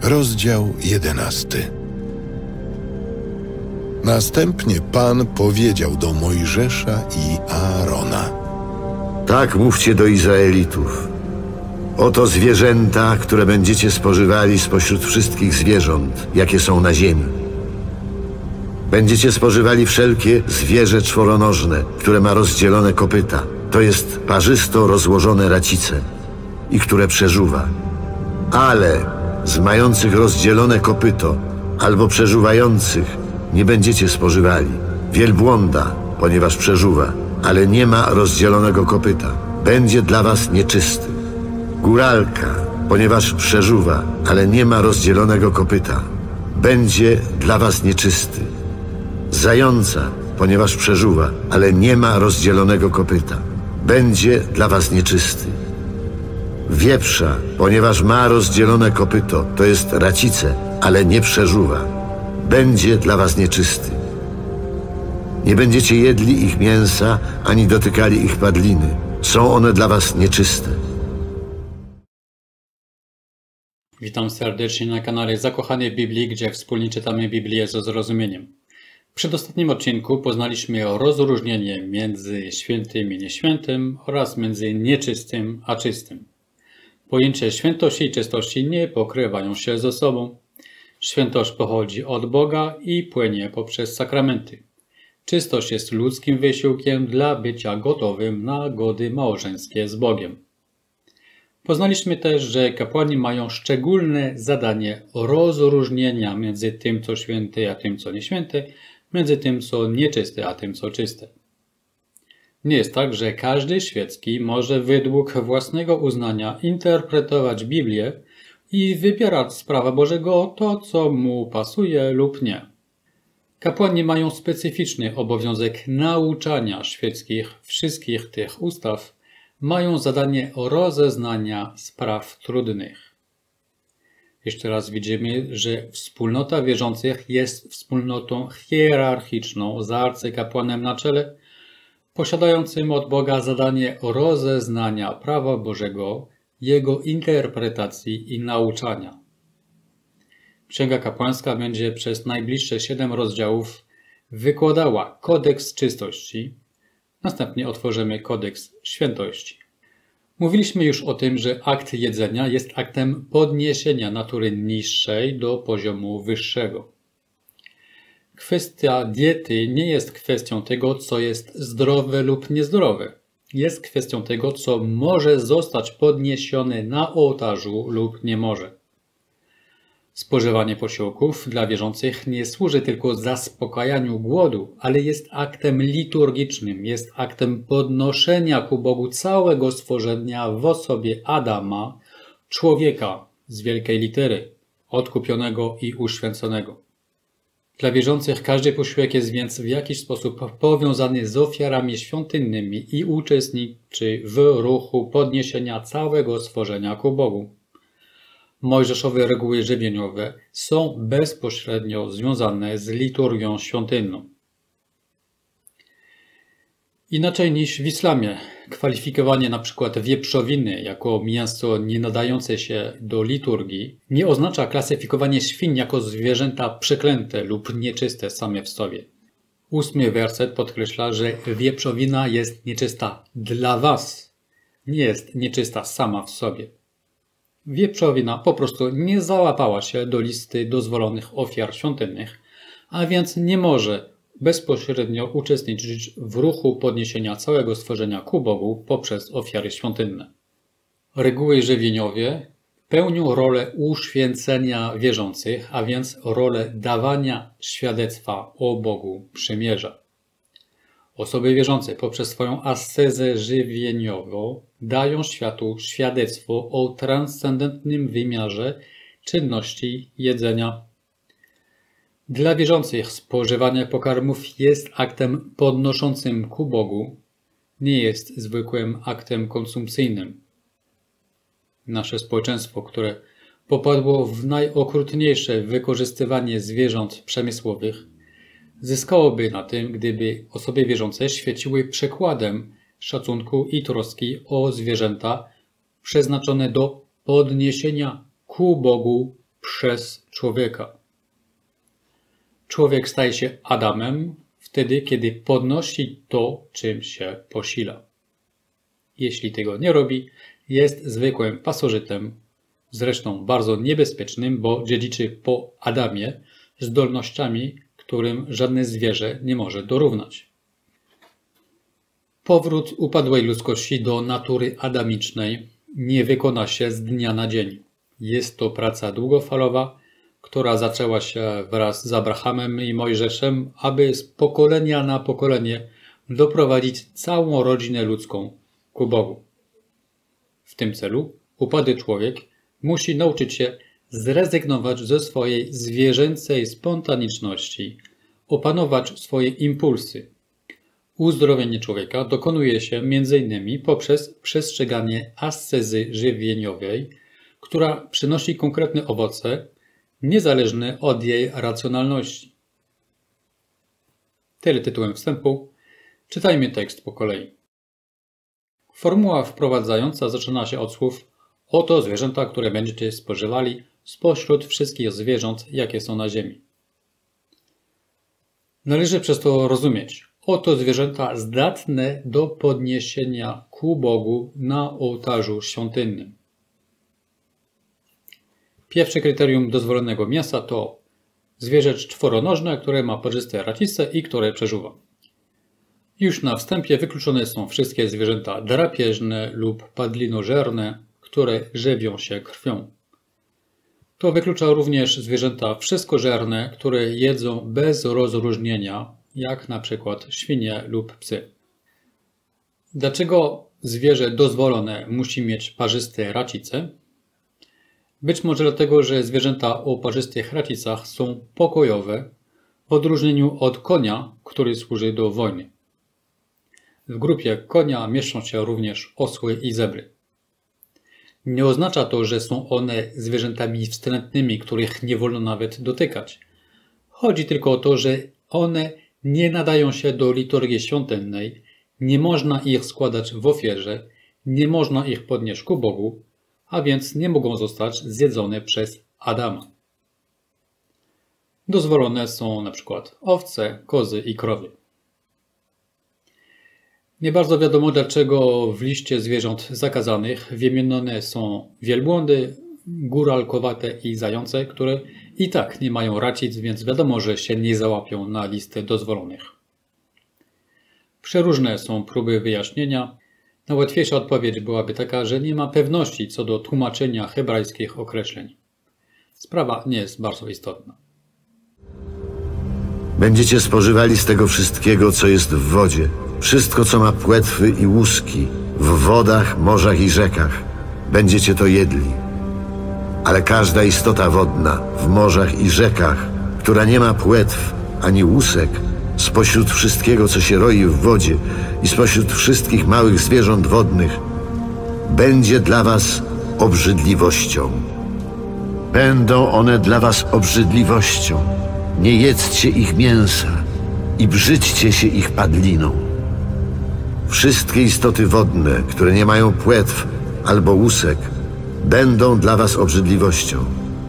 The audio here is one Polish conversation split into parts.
Rozdział 11. Następnie Pan powiedział do Mojżesza i Aarona: Tak mówcie do Izraelitów. Oto zwierzęta, które będziecie spożywali spośród wszystkich zwierząt, jakie są na ziemi. Będziecie spożywali wszelkie zwierzę czworonożne, które ma rozdzielone kopyta, to jest parzysto rozłożone racice, i które przeżuwa. Ale z mających rozdzielone kopyto albo przeżuwających nie będziecie spożywali. Wielbłąda, ponieważ przeżuwa, ale nie ma rozdzielonego kopyta, będzie dla was nieczysty. Góralka, ponieważ przeżuwa, ale nie ma rozdzielonego kopyta, będzie dla was nieczysty. Zająca, ponieważ przeżuwa, ale nie ma rozdzielonego kopyta, będzie dla was nieczysty. Wieprza, ponieważ ma rozdzielone kopyto, to jest racice, ale nie przeżuwa, będzie dla was nieczysty. Nie będziecie jedli ich mięsa, ani dotykali ich padliny. Są one dla was nieczyste. Witam serdecznie na kanale Zakochany w Biblii, gdzie wspólnie czytamy Biblię ze zrozumieniem. W przedostatnim odcinku poznaliśmy rozróżnienie między świętym i nieświętym oraz między nieczystym a czystym. Pojęcia świętości i czystości nie pokrywają się ze sobą. Świętość pochodzi od Boga i płynie poprzez sakramenty. Czystość jest ludzkim wysiłkiem dla bycia gotowym na gody małżeńskie z Bogiem. Poznaliśmy też, że kapłani mają szczególne zadanie rozróżnienia między tym, co święte, a tym, co nieświęte, między tym, co nieczyste, a tym, co czyste. Nie jest tak, że każdy świecki może według własnego uznania interpretować Biblię i wybierać z prawa Bożego to, co mu pasuje lub nie. Kapłani mają specyficzny obowiązek nauczania świeckich wszystkich tych ustaw, mają zadanie rozeznania spraw trudnych. Jeszcze raz widzimy, że wspólnota wierzących jest wspólnotą hierarchiczną z arcykapłanem na czele, posiadającym od Boga zadanie rozeznania prawa Bożego, jego interpretacji i nauczania. Księga kapłańska będzie przez najbliższe 7 rozdziałów wykładała kodeks czystości. Następnie otworzymy kodeks świętości. Mówiliśmy już o tym, że akt jedzenia jest aktem podniesienia natury niższej do poziomu wyższego. Kwestia diety nie jest kwestią tego, co jest zdrowe lub niezdrowe. Jest kwestią tego, co może zostać podniesione na ołtarzu lub nie może. Spożywanie posiłków dla wierzących nie służy tylko zaspokajaniu głodu, ale jest aktem liturgicznym, jest aktem podnoszenia ku Bogu całego stworzenia w osobie Adama, człowieka z wielkiej litery, odkupionego i uświęconego. Dla wierzących każdy posiłek jest więc w jakiś sposób powiązany z ofiarami świątynnymi i uczestniczy w ruchu podniesienia całego stworzenia ku Bogu. Mojżeszowe reguły żywieniowe są bezpośrednio związane z liturgią świątynną. Inaczej niż w islamie, kwalifikowanie np. wieprzowiny jako mięso nie nadające się do liturgii nie oznacza klasyfikowanie świń jako zwierzęta przeklęte lub nieczyste same w sobie. 8 werset podkreśla, że wieprzowina jest nieczysta dla was, nie jest nieczysta sama w sobie. Wieprzowina po prostu nie załapała się do listy dozwolonych ofiar świątynnych, a więc nie może bezpośrednio uczestniczyć w ruchu podniesienia całego stworzenia ku Bogu poprzez ofiary świątynne. Reguły żywieniowe pełnią rolę uświęcenia wierzących, a więc rolę dawania świadectwa o Bogu przymierza. Osoby wierzące poprzez swoją ascezę żywieniową dają światu świadectwo o transcendentnym wymiarze czynności jedzenia. Dla wierzących spożywanie pokarmów jest aktem podnoszącym ku Bogu, nie jest zwykłym aktem konsumpcyjnym. Nasze społeczeństwo, które popadło w najokrutniejsze wykorzystywanie zwierząt przemysłowych, zyskałoby na tym, gdyby osoby wierzące świeciły przykładem szacunku i troski o zwierzęta przeznaczone do podniesienia ku Bogu przez człowieka. Człowiek staje się Adamem wtedy, kiedy podnosi to, czym się posila. Jeśli tego nie robi, jest zwykłym pasożytem, zresztą bardzo niebezpiecznym, bo dziedziczy po Adamie zdolnościami, którym żadne zwierzę nie może dorównać. Powrót upadłej ludzkości do natury adamicznej nie wykona się z dnia na dzień. Jest to praca długofalowa, która zaczęła się wraz z Abrahamem i Mojżeszem, aby z pokolenia na pokolenie doprowadzić całą rodzinę ludzką ku Bogu. W tym celu upadły człowiek musi nauczyć się zrezygnować ze swojej zwierzęcej spontaniczności, opanować swoje impulsy. Uzdrowienie człowieka dokonuje się m.in. poprzez przestrzeganie ascezy żywieniowej, która przynosi konkretne owoce, niezależne od jej racjonalności. Tyle tytułem wstępu. Czytajmy tekst po kolei. Formuła wprowadzająca zaczyna się od słów: oto zwierzęta, które będziecie spożywali spośród wszystkich zwierząt, jakie są na ziemi. Należy przez to rozumieć: oto zwierzęta zdatne do podniesienia ku Bogu na ołtarzu świątynnym. Pierwsze kryterium dozwolonego mięsa to zwierzę czworonożne, które ma parzyste racice i które przeżuwa. Już na wstępie wykluczone są wszystkie zwierzęta drapieżne lub padlinożerne, które żywią się krwią. To wyklucza również zwierzęta wszystkożerne, które jedzą bez rozróżnienia, jak na przykład świnie lub psy. Dlaczego zwierzę dozwolone musi mieć parzyste racice? Być może dlatego, że zwierzęta o parzystych racicach są pokojowe, w odróżnieniu od konia, który służy do wojny. W grupie konia mieszczą się również osły i zebry. Nie oznacza to, że są one zwierzętami wstrętnymi, których nie wolno nawet dotykać. Chodzi tylko o to, że one nie nadają się do liturgii świątynnej, nie można ich składać w ofierze, nie można ich podnieść ku Bogu, a więc nie mogą zostać zjedzone przez Adama. Dozwolone są na przykład owce, kozy i krowy. Nie bardzo wiadomo, dlaczego w liście zwierząt zakazanych wymienione są wielbłądy, góralkowate i zające, które i tak nie mają racic, więc wiadomo, że się nie załapią na listę dozwolonych. Przeróżne są próby wyjaśnienia. Najłatwiejsza odpowiedź byłaby taka, że nie ma pewności co do tłumaczenia hebrajskich określeń. Sprawa nie jest bardzo istotna. Będziecie spożywali z tego wszystkiego, co jest w wodzie, wszystko, co ma płetwy i łuski, w wodach, morzach i rzekach. Będziecie to jedli. Ale każda istota wodna, w morzach i rzekach, która nie ma płetw ani łusek, spośród wszystkiego, co się roi w wodzie i spośród wszystkich małych zwierząt wodnych, będzie dla was obrzydliwością. Będą one dla was obrzydliwością. Nie jedzcie ich mięsa i brzydźcie się ich padliną. Wszystkie istoty wodne, które nie mają płetw albo łusek, będą dla was obrzydliwością.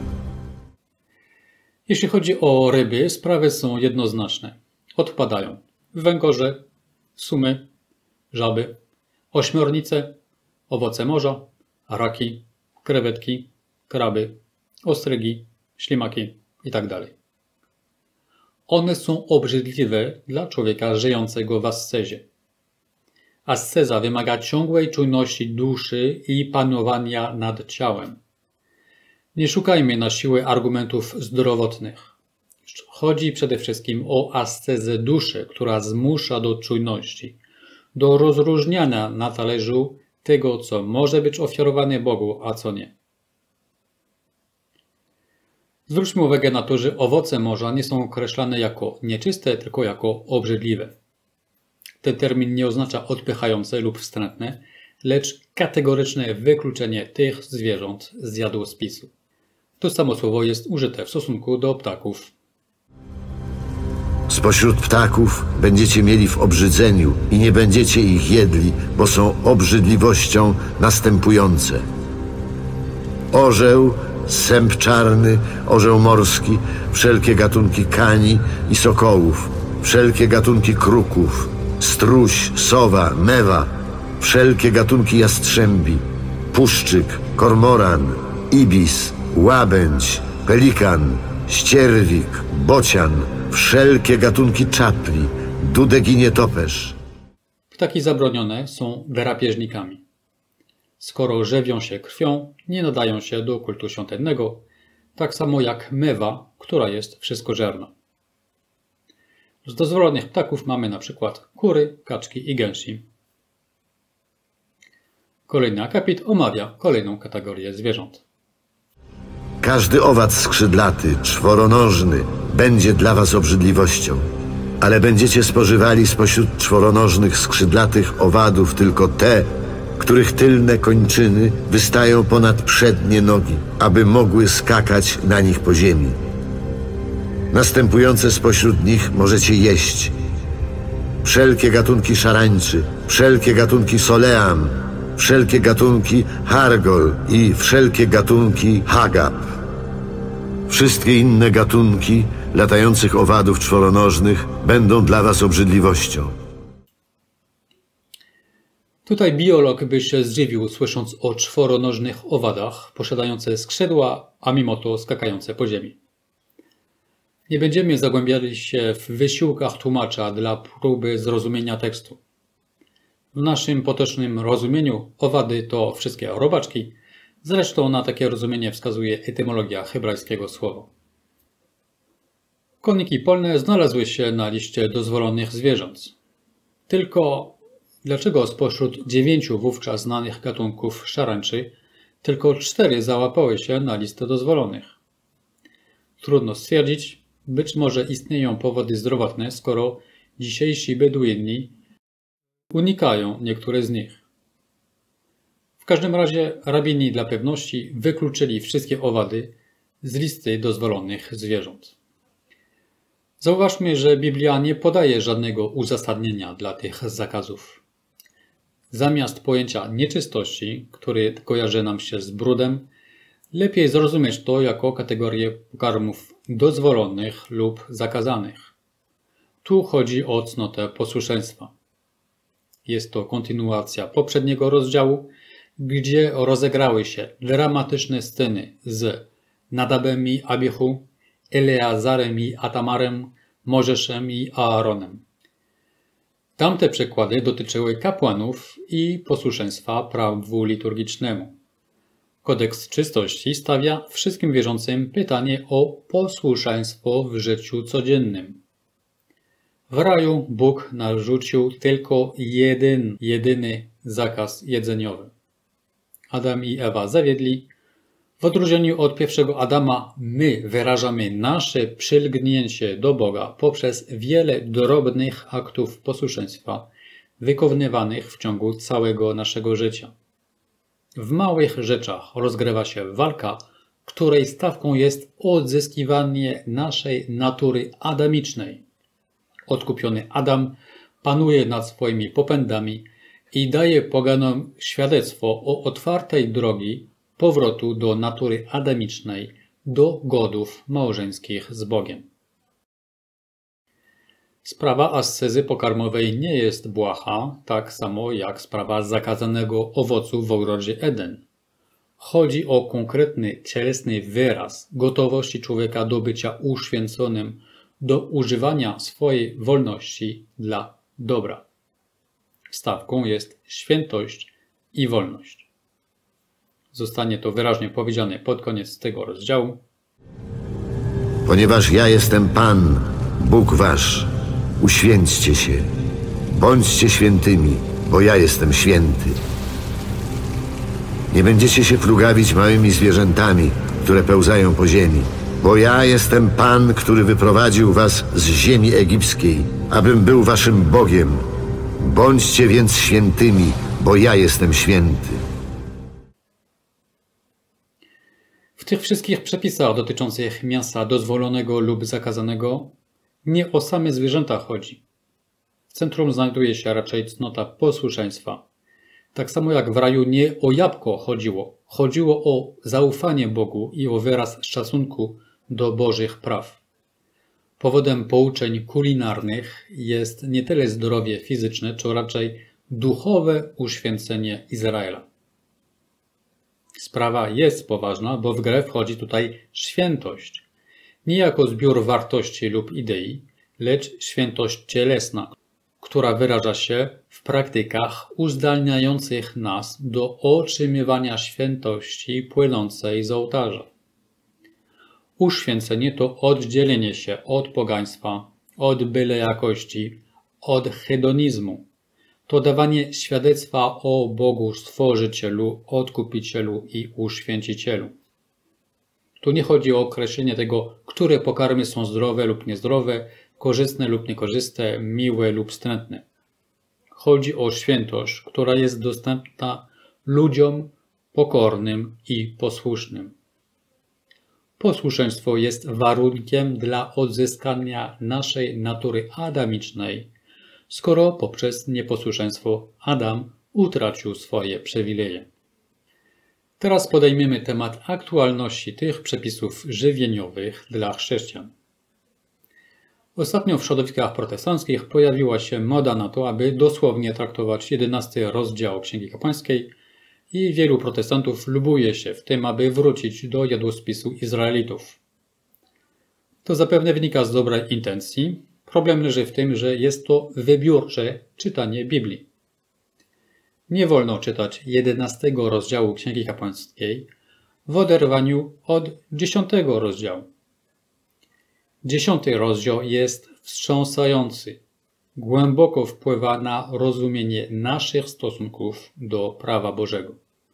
Jeśli chodzi o ryby, sprawy są jednoznaczne. Odpadają węgorze, sumy, żaby, ośmiornice, owoce morza, raki, krewetki, kraby, ostrygi, ślimaki itd. One są obrzydliwe dla człowieka żyjącego w ascezie. Asceza wymaga ciągłej czujności duszy i panowania nad ciałem. Nie szukajmy na siłę argumentów zdrowotnych. Chodzi przede wszystkim o ascezę duszy, która zmusza do czujności, do rozróżniania na talerzu tego, co może być ofiarowane Bogu, a co nie. Zwróćmy uwagę na to, że owoce morza nie są określane jako nieczyste, tylko jako obrzydliwe. Ten termin nie oznacza odpychające lub wstrętne, lecz kategoryczne wykluczenie tych zwierząt z jadłospisu. To samo słowo jest użyte w stosunku do ptaków. Spośród ptaków będziecie mieli w obrzydzeniu i nie będziecie ich jedli, bo są obrzydliwością następujące. Orzeł sęp czarny, orzeł morski, wszelkie gatunki kani i sokołów, wszelkie gatunki kruków, struś, sowa, mewa, wszelkie gatunki jastrzębi, puszczyk, kormoran, ibis, łabędź, pelikan, ścierwik, bocian, wszelkie gatunki czapli, dudek i nietoperz. Ptaki zabronione są drapieżnikami. Skoro żywią się krwią, nie nadają się do kultu świątynnego, tak samo jak mewa, która jest wszystkożerna. Z dozwolonych ptaków mamy na przykład kury, kaczki i gęsi. Kolejny akapit omawia kolejną kategorię zwierząt. Każdy owad skrzydlaty, czworonożny, będzie dla was obrzydliwością, ale będziecie spożywali spośród czworonożnych skrzydlatych owadów tylko te, których tylne kończyny wystają ponad przednie nogi, aby mogły skakać na nich po ziemi. Następujące spośród nich możecie jeść: wszelkie gatunki szarańczy, wszelkie gatunki soleam, wszelkie gatunki hargol i wszelkie gatunki hagab. Wszystkie inne gatunki latających owadów czworonożnych będą dla was obrzydliwością. Tutaj biolog by się zdziwił, słysząc o czworonożnych owadach posiadające skrzydła, a mimo to skakające po ziemi. Nie będziemy zagłębiali się w wysiłkach tłumacza dla próby zrozumienia tekstu. W naszym potocznym rozumieniu owady to wszystkie robaczki, zresztą na takie rozumienie wskazuje etymologia hebrajskiego słowa. Koniki polne znalazły się na liście dozwolonych zwierząt. Tylko dlaczego spośród 9 wówczas znanych gatunków szarańczy tylko 4 załapały się na listę dozwolonych? Trudno stwierdzić, być może istnieją powody zdrowotne, skoro dzisiejsi beduini unikają niektóre z nich. W każdym razie rabini dla pewności wykluczyli wszystkie owady z listy dozwolonych zwierząt. Zauważmy, że Biblia nie podaje żadnego uzasadnienia dla tych zakazów. Zamiast pojęcia nieczystości, który kojarzy nam się z brudem, lepiej zrozumieć to jako kategorię pokarmów dozwolonych lub zakazanych. Tu chodzi o cnotę posłuszeństwa. Jest to kontynuacja poprzedniego rozdziału, gdzie rozegrały się dramatyczne sceny z Nadabem i Abichu, Eleazarem i Atamarem, Mojżeszem i Aaronem. Tamte przykłady dotyczyły kapłanów i posłuszeństwa prawu liturgicznemu. Kodeks czystości stawia wszystkim wierzącym pytanie o posłuszeństwo w życiu codziennym. W raju Bóg narzucił tylko jedyny zakaz jedzeniowy. Adam i Ewa zawiedli. W odróżnieniu od pierwszego Adama my wyrażamy nasze przylgnięcie do Boga poprzez wiele drobnych aktów posłuszeństwa wykonywanych w ciągu całego naszego życia. W małych rzeczach rozgrywa się walka, której stawką jest odzyskiwanie naszej natury adamicznej. Odkupiony Adam panuje nad swoimi popędami i daje poganom świadectwo o otwartej drogi powrotu do natury adamicznej, do godów małżeńskich z Bogiem. Sprawa ascezy pokarmowej nie jest błaha, tak samo jak sprawa zakazanego owocu w ogrodzie Eden. Chodzi o konkretny, cielesny wyraz gotowości człowieka do bycia uświęconym, do używania swojej wolności dla dobra. Stawką jest świętość i wolność. Zostanie to wyraźnie powiedziane pod koniec tego rozdziału. Ponieważ ja jestem Pan, Bóg wasz, uświęćcie się, bądźcie świętymi, bo ja jestem święty. Nie będziecie się plugawić małymi zwierzętami, które pełzają po ziemi, bo ja jestem Pan, który wyprowadził was z ziemi egipskiej, abym był waszym Bogiem. Bądźcie więc świętymi, bo ja jestem święty. W tych wszystkich przepisach dotyczących mięsa dozwolonego lub zakazanego nie o same zwierzęta chodzi. W centrum znajduje się raczej cnota posłuszeństwa. Tak samo jak w raju nie o jabłko chodziło. Chodziło o zaufanie Bogu i o wyraz szacunku do Bożych praw. Powodem pouczeń kulinarnych jest nie tyle zdrowie fizyczne, co raczej duchowe uświęcenie Izraela. Sprawa jest poważna, bo w grę wchodzi tutaj świętość. Nie jako zbiór wartości lub idei, lecz świętość cielesna, która wyraża się w praktykach uzdalniających nas do otrzymywania świętości płynącej z ołtarza. Uświęcenie to oddzielenie się od pogaństwa, od byle jakości, od hedonizmu. To dawanie świadectwa o Bogu Stworzycielu, Odkupicielu i Uświęcicielu. Tu nie chodzi o określenie tego, które pokarmy są zdrowe lub niezdrowe, korzystne lub niekorzystne, miłe lub wstrętne. Chodzi o świętość, która jest dostępna ludziom pokornym i posłusznym. Posłuszeństwo jest warunkiem dla odzyskania naszej natury adamicznej, skoro poprzez nieposłuszeństwo Adam utracił swoje przywileje. Teraz podejmiemy temat aktualności tych przepisów żywieniowych dla chrześcijan. Ostatnio w środowiskach protestanckich pojawiła się moda na to, aby dosłownie traktować 11 rozdział Księgi Kapłańskiej i wielu protestantów lubuje się w tym, aby wrócić do jadłospisu Izraelitów. To zapewne wynika z dobrej intencji. Problem leży w tym, że jest to wybiórcze czytanie Biblii. Nie wolno czytać 11 rozdziału Księgi Kapłańskiej w oderwaniu od 10 rozdziału. 10 rozdział jest wstrząsający. Głęboko wpływa na rozumienie naszych stosunków do prawa Bożego.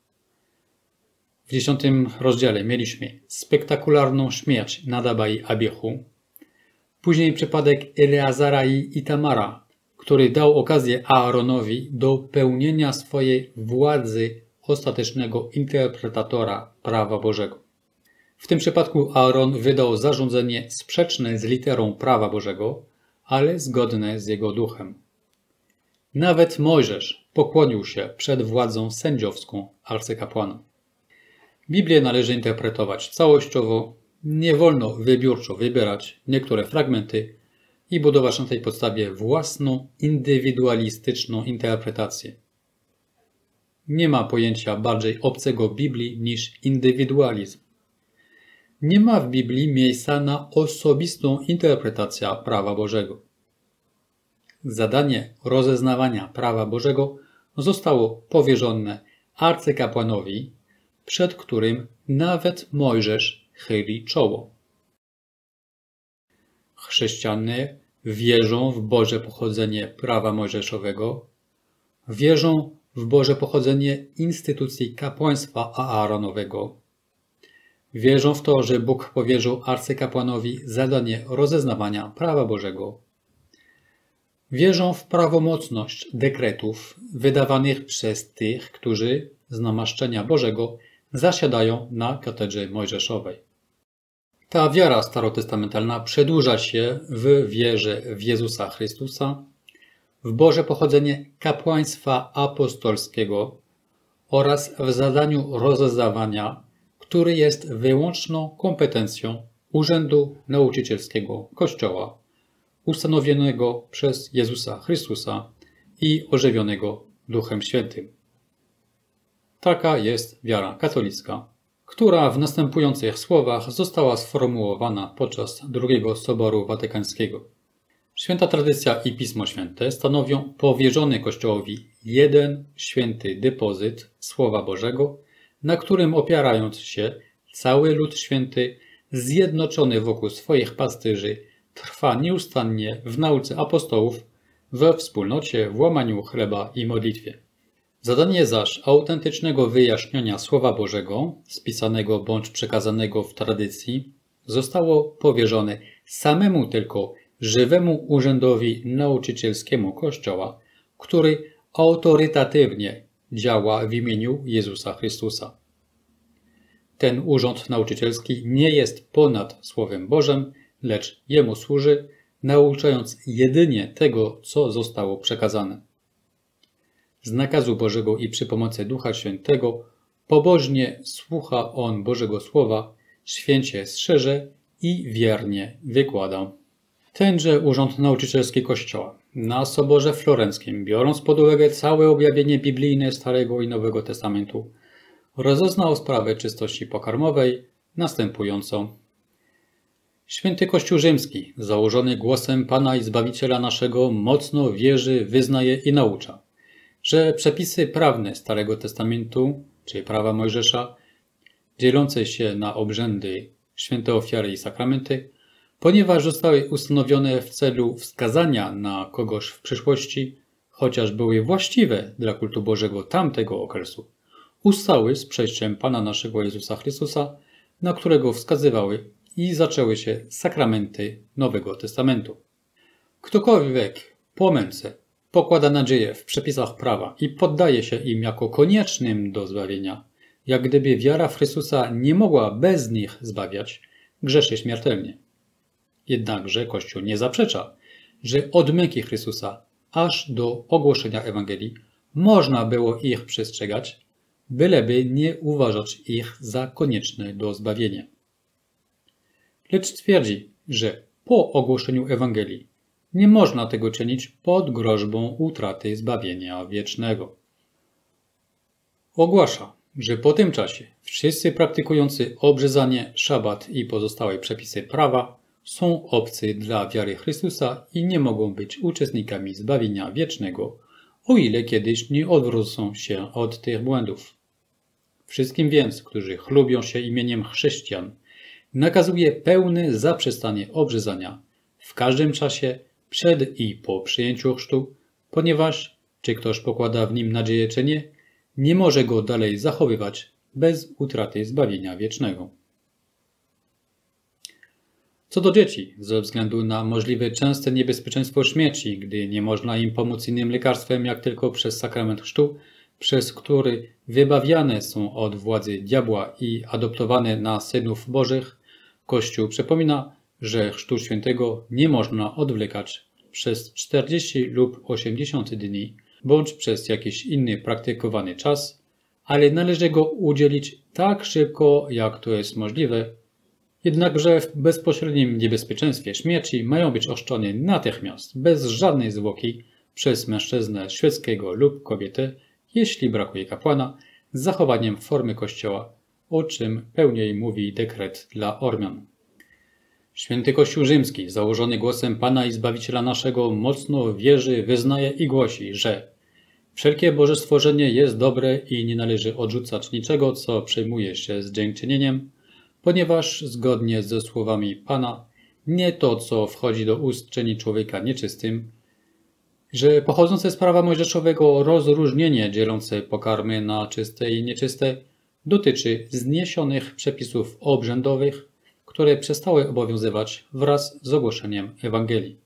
W 10 rozdziale mieliśmy spektakularną śmierć Nadaba i Abichu, później przypadek Eleazara i Itamara, który dał okazję Aaronowi do pełnienia swojej władzy ostatecznego interpretatora prawa Bożego. W tym przypadku Aaron wydał zarządzenie sprzeczne z literą prawa Bożego, ale zgodne z jego duchem. Nawet Mojżesz pokłonił się przed władzą sędziowską arcykapłana. Biblię należy interpretować całościowo, nie wolno wybiórczo wybierać niektóre fragmenty i budować na tej podstawie własną, indywidualistyczną interpretację. Nie ma pojęcia bardziej obcego Biblii niż indywidualizm. Nie ma w Biblii miejsca na osobistą interpretację prawa Bożego. Zadanie rozeznawania prawa Bożego zostało powierzone arcykapłanowi, przed którym nawet Mojżesz chyli czoło. Chrześcijanie wierzą w Boże pochodzenie prawa mojżeszowego, wierzą w Boże pochodzenie instytucji kapłaństwa aaronowego, wierzą w to, że Bóg powierzył arcykapłanowi zadanie rozeznawania prawa Bożego, wierzą w prawomocność dekretów wydawanych przez tych, którzy z namaszczenia Bożego zasiadają na katedrze mojżeszowej. Ta wiara starotestamentalna przedłuża się w wierze w Jezusa Chrystusa, w Boże pochodzenie kapłaństwa apostolskiego oraz w zadaniu rozeznawania, który jest wyłączną kompetencją Urzędu Nauczycielskiego Kościoła, ustanowionego przez Jezusa Chrystusa i ożywionego Duchem Świętym. Taka jest wiara katolicka, która w następujących słowach została sformułowana podczas II Soboru Watykańskiego. Święta tradycja i Pismo Święte stanowią powierzony Kościołowi jeden święty depozyt Słowa Bożego, na którym opierając się cały lud święty zjednoczony wokół swoich pastyrzy trwa nieustannie w nauce apostołów, we wspólnocie, w łamaniu chleba i modlitwie. Zadanie zaś autentycznego wyjaśnienia Słowa Bożego, spisanego bądź przekazanego w tradycji, zostało powierzone samemu tylko żywemu urzędowi nauczycielskiemu Kościoła, który autorytatywnie działa w imieniu Jezusa Chrystusa. Ten urząd nauczycielski nie jest ponad Słowem Bożym, lecz Jemu służy, nauczając jedynie tego, co zostało przekazane. z nakazu Bożego i przy pomocy Ducha Świętego pobożnie słucha on Bożego Słowa, święcie strzeże i wiernie wykłada. Tenże urząd nauczycielski Kościoła na Soborze Florenckim, biorąc pod uwagę całe objawienie biblijne Starego i Nowego Testamentu, rozeznał sprawę czystości pokarmowej następująco. Święty Kościół Rzymski, założony głosem Pana i Zbawiciela naszego, mocno wierzy, wyznaje i naucza, że przepisy prawne Starego Testamentu, czy prawa Mojżesza, dzielące się na obrzędy, święte ofiary i sakramenty, ponieważ zostały ustanowione w celu wskazania na kogoś w przyszłości, chociaż były właściwe dla kultu Bożego tamtego okresu, ustały z przejściem Pana naszego Jezusa Chrystusa, na którego wskazywały i zaczęły się sakramenty Nowego Testamentu. Ktokolwiek po męce pokłada nadzieję w przepisach prawa i poddaje się im jako koniecznym do zbawienia, jak gdyby wiara w Chrystusa nie mogła bez nich zbawiać, grzeszy śmiertelnie. Jednakże Kościół nie zaprzecza, że od męki Chrystusa aż do ogłoszenia Ewangelii można było ich przestrzegać, byleby nie uważać ich za konieczne do zbawienia. Lecz twierdzi, że po ogłoszeniu Ewangelii nie można tego czynić pod groźbą utraty zbawienia wiecznego. Ogłasza, że po tym czasie wszyscy praktykujący obrzezanie, szabat i pozostałe przepisy prawa są obcy dla wiary Chrystusa i nie mogą być uczestnikami zbawienia wiecznego, o ile kiedyś nie odwrócą się od tych błędów. Wszystkim więc, którzy chlubią się imieniem chrześcijan, nakazuje pełne zaprzestanie obrzezania w każdym czasie przed i po przyjęciu chrztu, ponieważ, czy ktoś pokłada w nim nadzieję czy nie, nie może go dalej zachowywać bez utraty zbawienia wiecznego. Co do dzieci, ze względu na możliwe częste niebezpieczeństwo śmierci, gdy nie można im pomóc innym lekarstwem jak tylko przez sakrament chrztu, przez który wybawiane są od władzy diabła i adoptowane na synów bożych, Kościół przypomina, że chrztu świętego nie można odwlekać przez 40 lub 80 dni, bądź przez jakiś inny praktykowany czas, ale należy go udzielić tak szybko, jak to jest możliwe, jednakże w bezpośrednim niebezpieczeństwie śmierci mają być ochrzczone natychmiast, bez żadnej zwłoki, przez mężczyznę świeckiego lub kobietę, jeśli brakuje kapłana, z zachowaniem formy Kościoła, o czym pełniej mówi dekret dla Ormian. Święty Kościół Rzymski, założony głosem Pana i Zbawiciela naszego, mocno wierzy, wyznaje i głosi, że wszelkie Boże stworzenie jest dobre i nie należy odrzucać niczego, co przejmuje się z dziękczynieniem, ponieważ zgodnie ze słowami Pana, nie to, co wchodzi do ust, czyni człowieka nieczystym, że pochodzące z prawa mojżeszowego rozróżnienie dzielące pokarmy na czyste i nieczyste dotyczy zniesionych przepisów obrzędowych, które przestały obowiązywać wraz z ogłoszeniem Ewangelii.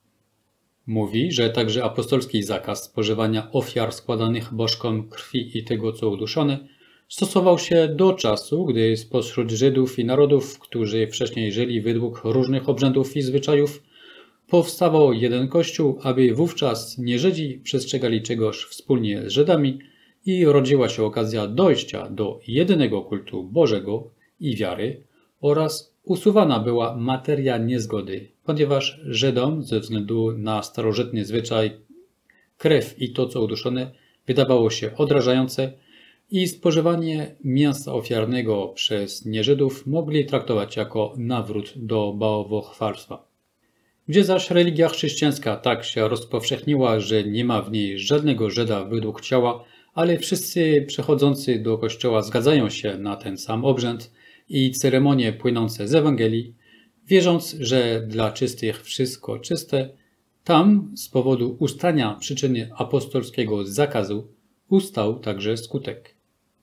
Mówi, że także apostolski zakaz spożywania ofiar składanych bożkom krwi i tego, co uduszone, stosował się do czasu, gdy spośród Żydów i narodów, którzy wcześniej żyli według różnych obrzędów i zwyczajów, powstawał jeden Kościół, aby wówczas nie Żydzi przestrzegali czegoś wspólnie z Żydami i rodziła się okazja dojścia do jedynego kultu Bożego i wiary oraz usuwana była materia niezgody, ponieważ Żydom ze względu na starożytny zwyczaj krew i to, co uduszone, wydawało się odrażające i spożywanie mięsa ofiarnego przez nieżydów mogli traktować jako nawrót do bałwochwalstwa. Gdzie zaś religia chrześcijańska tak się rozpowszechniła, że nie ma w niej żadnego Żyda według ciała, ale wszyscy przechodzący do kościoła zgadzają się na ten sam obrzęd i ceremonie płynące z Ewangelii, wierząc, że dla czystych wszystko czyste, tam z powodu ustania przyczyny apostolskiego zakazu ustał także skutek.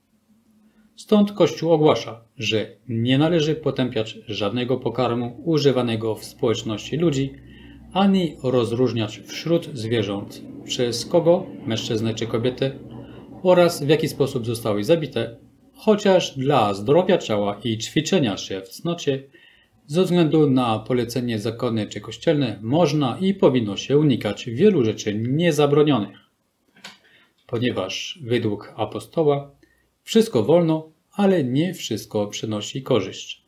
Stąd Kościół ogłasza, że nie należy potępiać żadnego pokarmu używanego w społeczności ludzi, ani rozróżniać wśród zwierząt, przez kogo, mężczyznę czy kobietę, oraz w jaki sposób zostały zabite, chociaż dla zdrowia ciała i ćwiczenia się w cnocie, ze względu na polecenie zakonne czy kościelne, można i powinno się unikać wielu rzeczy niezabronionych. ponieważ według apostoła wszystko wolno, ale nie wszystko przynosi korzyść.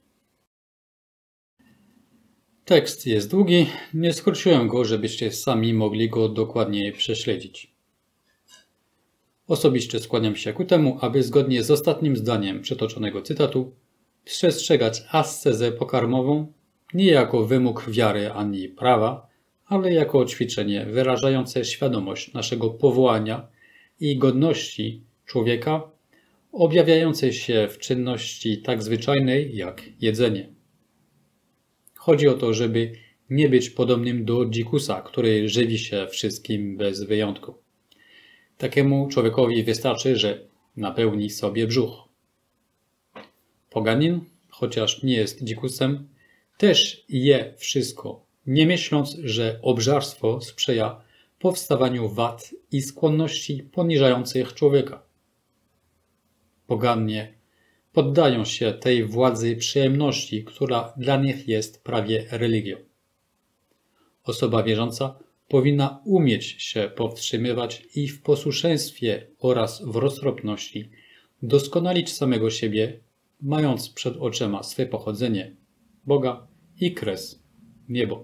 Tekst jest długi, nie skróciłem go, żebyście sami mogli go dokładniej prześledzić. Osobiście skłaniam się ku temu, aby zgodnie z ostatnim zdaniem przytoczonego cytatu przestrzegać ascezę pokarmową nie jako wymóg wiary ani prawa, ale jako ćwiczenie wyrażające świadomość naszego powołania i godności człowieka, objawiającej się w czynności tak zwyczajnej jak jedzenie. Chodzi o to, żeby nie być podobnym do dzikusa, który żywi się wszystkim bez wyjątku. Takiemu człowiekowi wystarczy, że napełni sobie brzuch. Poganin, chociaż nie jest dzikusem, też je wszystko, nie myśląc, że obżarstwo sprzyja powstawaniu wad i skłonności poniżających człowieka. Pogannie poddają się tej władzy przyjemności, która dla nich jest prawie religią. Osoba wierząca powinna umieć się powstrzymywać i w posłuszeństwie oraz w roztropności doskonalić samego siebie, mając przed oczyma swe pochodzenie, Boga i kres, niebo.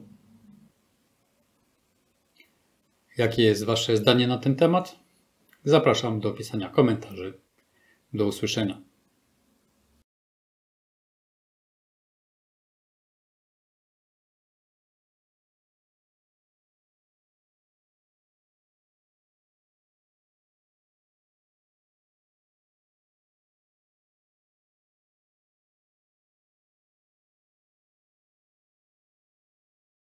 Jakie jest Wasze zdanie na ten temat? Zapraszam do pisania komentarzy. Do usłyszenia.